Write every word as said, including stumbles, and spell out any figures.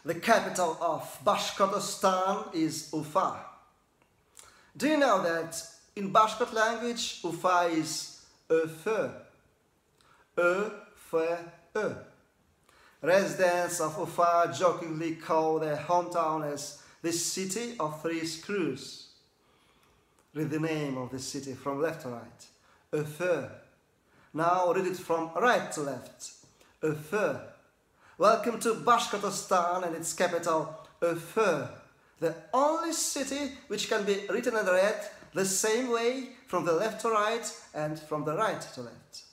The capital of Bashkortostan is U F A. Do you know that in Bashkort language, U F A is U F A? U F A. Residents of U F A jokingly call their hometown as the city of three screws. Read the name of the city from left to right. U F A. Now read it from right to left. U F A. Welcome to Bashkortostan and its capital, U F A, the only city which can be written and read the same way from the left to right and from the right to left.